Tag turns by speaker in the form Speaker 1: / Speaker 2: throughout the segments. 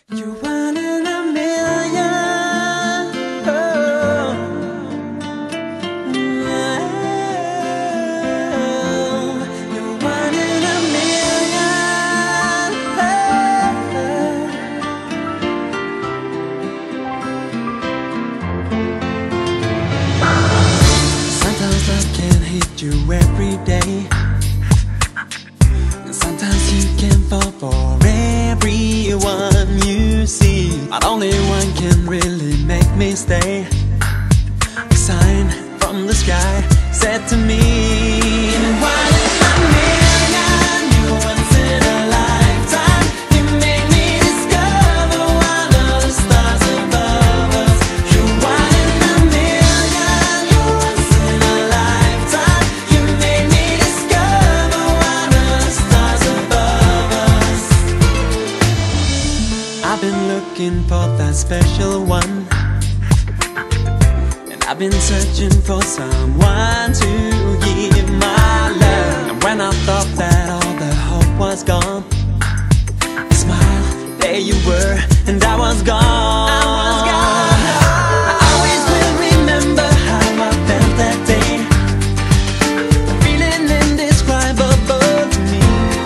Speaker 1: You're one in a million. Oh, you're one in a million. Sometimes love can hit you every day, and sometimes you can fall for everyone you see. But only one can really make me stay. A sign from the sky said to me, "One in a million, you're once in a lifetime. You made me discover one of the stars above us. You're one in a million, you're once in a lifetime. You made me discover one of the stars above us." I've been looking for that special one, and I've been searching for someone to give my love. And when I thought that all the hope was gone, I smiled, there you were, and I was gone. I always will remember how I felt that day. The feeling indescribable to me.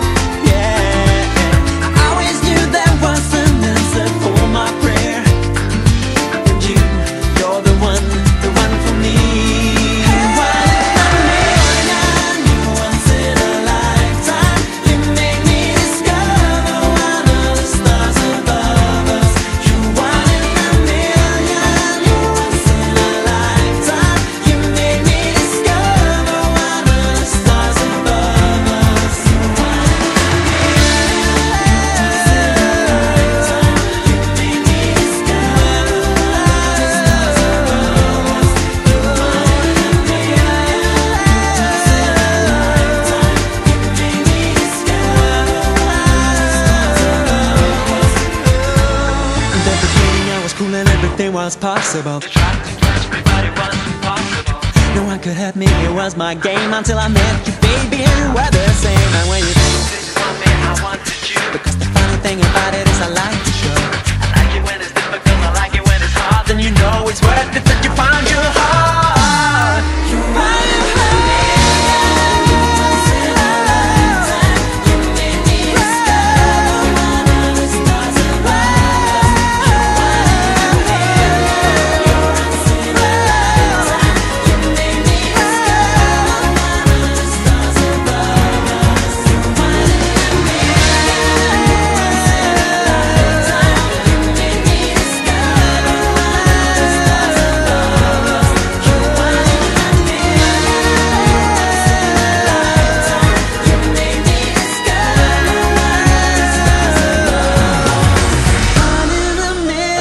Speaker 1: Yeah, I always knew there was an answer for my prayer. And you're the one for me. One in a million, you're once in a lifetime. You made me discover one of the stars above us. You're one in a million, you're once in a lifetime. You made me discover one of the stars above us. You're one in a million, you made me discover one of the stars above us. You're one in a million, once in a lifetime. You made me discover one of the stars above us. In the beginning I was cool and everything was possible. To try to catch me, but it was impossible. No one could help me, it was my game until I met you, baby, and you were the same. And when you didn't want me, I wanted you. Because the funny thing about it is I like to show. I like it when it's difficult, I like it when it's hard. Then you know it's worth it that you found your heart. You're one in a million, you're once in a lifetime. You made me discover one of the stars above. You're one in a million, you're once in a lifetime. You made me discover one of the stars above us. You're one in a million, once in a lifetime. You made me discover one of the stars above us. You're one in a million, once in a lifetime. You made me discover one of the stars above us. One in a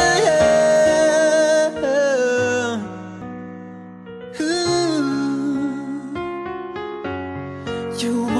Speaker 1: million. Ooh. You